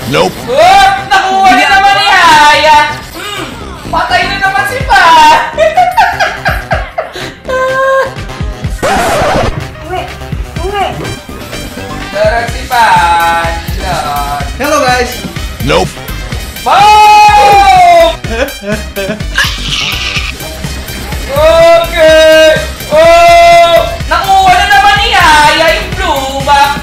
Nope. Nakuha na naman ni Haya. Patay na naman si Pan. Darag si Pan. Hello guys. Nope. Boom! Okay. Oh! Nakuha na naman ni Haya yung blue back.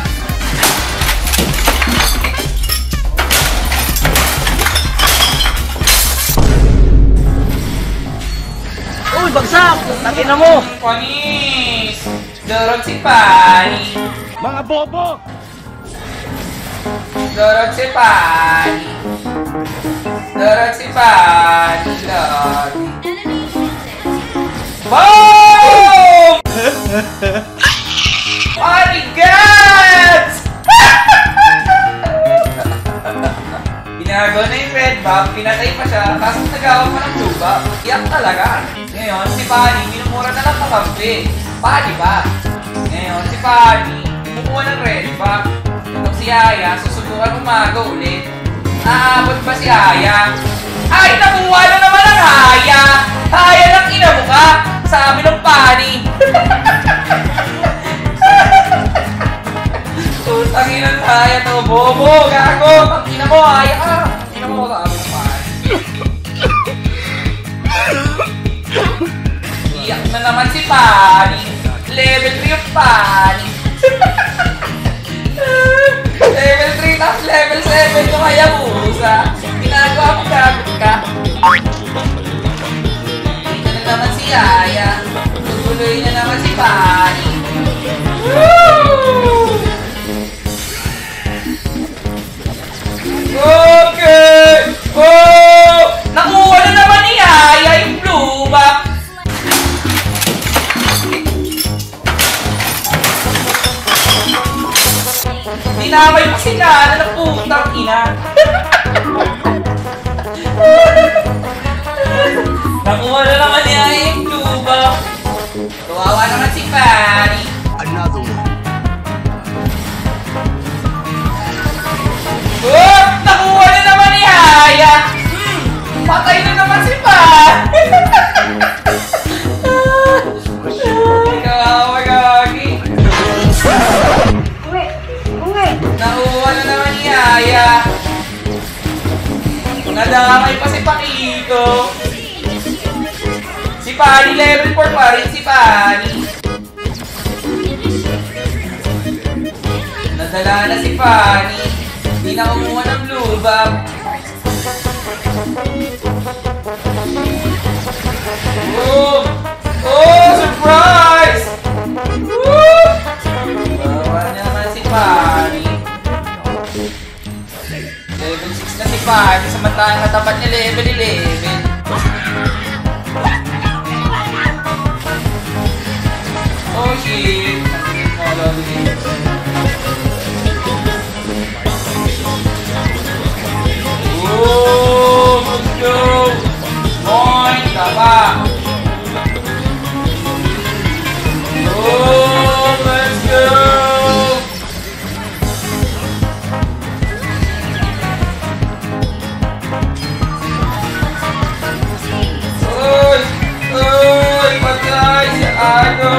Uy, bagsak! Takin na mo! Panis! Darag si Pani. Mga bobo! Darag si Pani. Darag si Pani. Lagi. Boom! Pani gets! Ginagawa na yung red buff, pinatay pa siya, kaso nagawa pa ng blue buff. Iyak talaga. Ngayon, si Pani, minumura na lang kakampi. Pani ba? Ngayon, si Pani, kumukuha ng red buff. Itong si Haya, susubukan umaga ulit. Aabot ba si Haya? Ay, nakuha na naman ang Haya! Haya ng ina mo ka! Sabi ng Pani! Tangin ng Haya to, bobo! Gago! Tangina mo, Haya ka! Tangina mo, sabi ng Pani. Iyak na naman si Pani. Level 3 yung Pani. Level 3 tapos level 7 yung Hayabusa. Ginagawa mo gagot ka. Dito na naman si Haya. Tutuloy na naman si Pani. Woo! Okay! Oh! Nakuha na naman ni Haya yung blue back. Dinamay pa si Nana ng putang ina. Nakuha na naman ni Haya yung blue back. Kawawa naman si Pani. Another one. Nakuha na naman ni Haya! Patay na naman si Pan! Kawawa gagi! Nakuha na naman ni Haya! Nadamay pa si Pakito! Si Pani level 4 pa rin si Pani! Nadala na si Pani! Hindi na kumuha ng blue buff. Oh! Oh! Surprise! Woo! Bawa naman si Pani. Level 6 na si Pani. Samantalang natapat niya level 11. Oh shit! Oh, let's go! Point, tapa! Oh, let's go! Uy! Uy! Patay si Ano!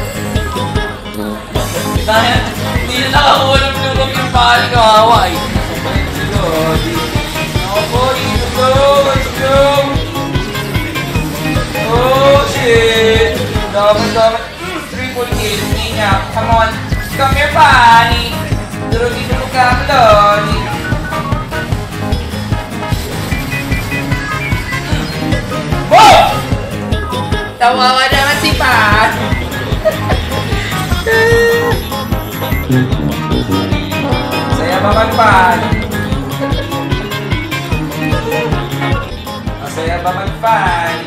Dahil hindi na nakakuha ng lubog yung pali kawawa eh. Let's go! Let's go! Oh shit! Dapat triple kill niya. Come on! Come here, Pani! Durog-durog ka ang loni. Boom! Tawawa naman si Pani! Saya ba mag-Pani? Masaya ba mag-Pani?